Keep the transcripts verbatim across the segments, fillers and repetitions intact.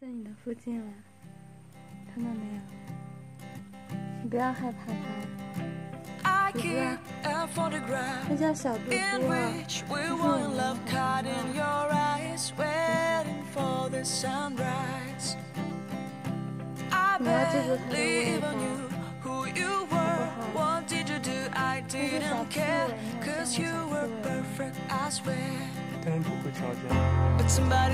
在你的附近了，看到没有？你不要害怕它。主子，它叫小嘟嘟，就是我们的孩子。你要记住它的味道，好不好？这是小刺猬，你要见过小刺猬。 但是不会吵架。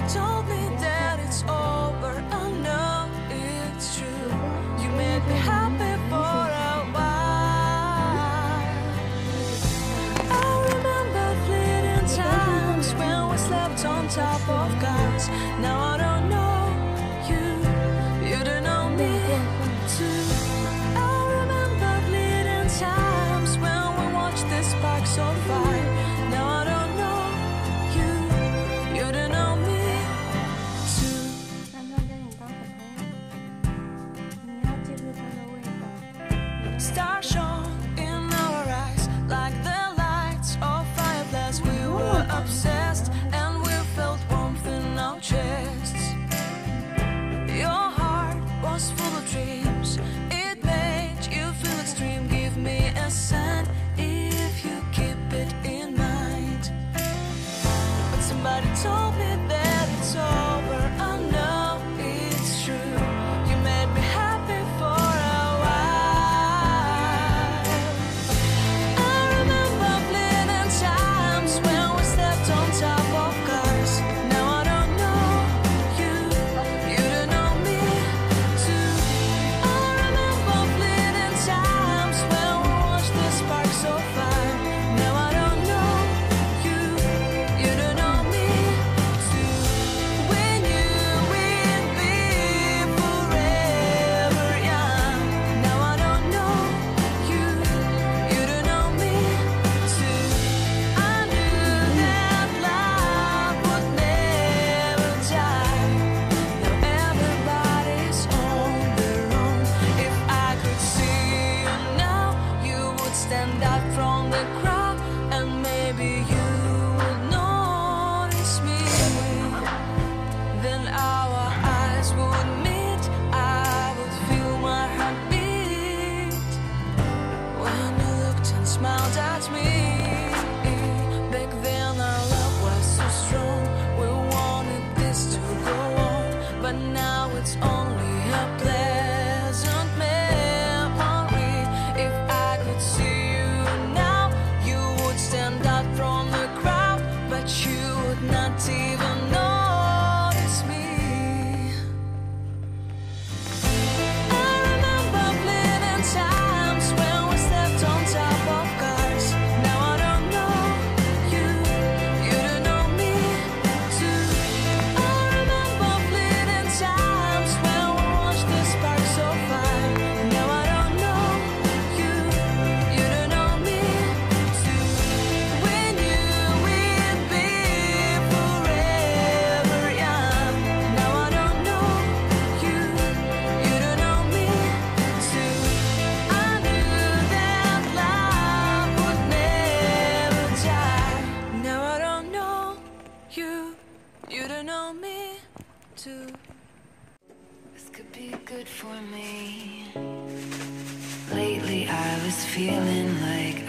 Lately I was feeling like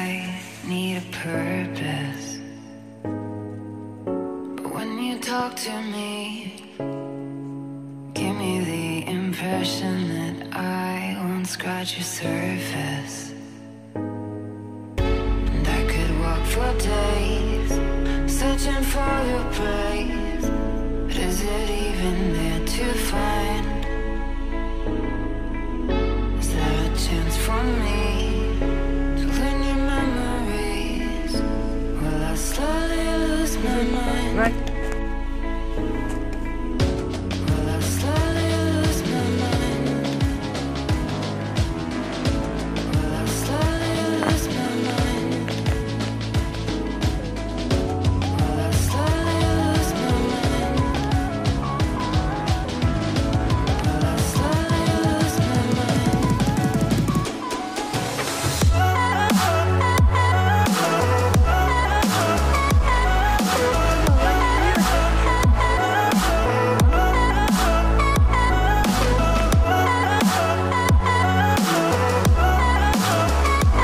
I need a purpose, but when you talk to me, give me the impression that I won't scratch your surface. And I could walk for days searching for your praise, but is it even there to find? Chance for me to learn your memories. Will I slowly lose my mind? Right. Will I slowly lose my mind? Will I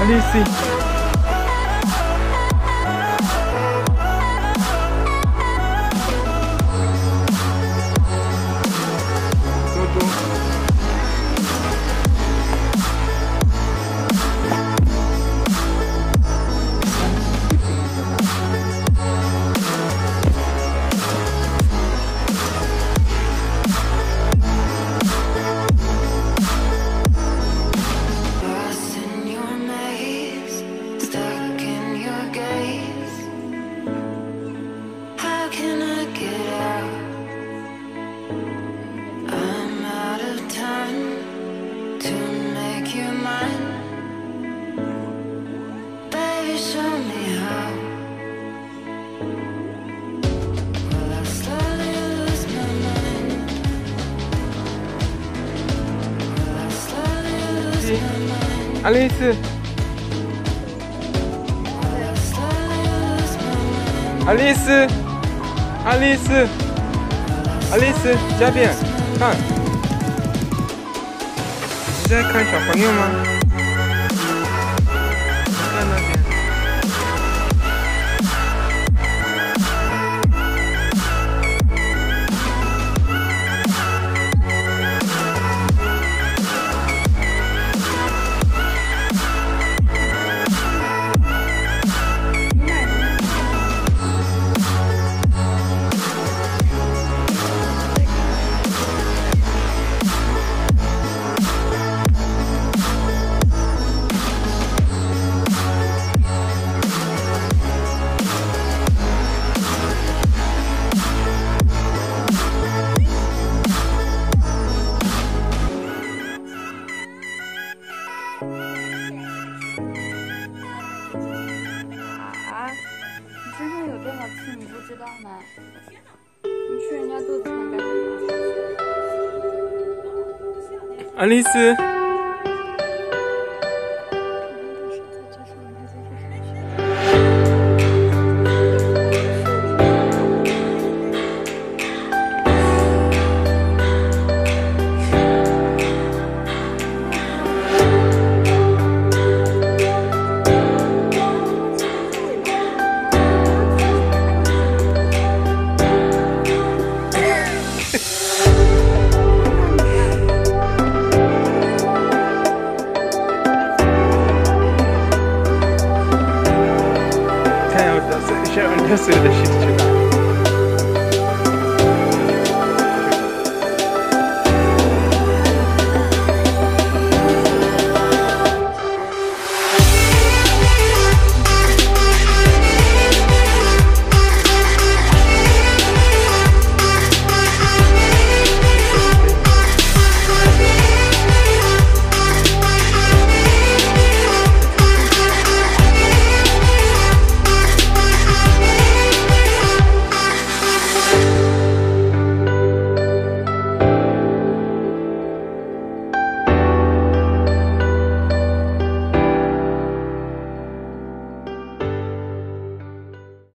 丽丝。多多。爱丽丝，爱丽丝，爱丽丝，爱丽丝，这边看，你在看小朋友吗？看那边。 身上有多少刺你不知道吗？你去人家肚子上干什么？ 爱丽丝。Şöyle söyle şimdi.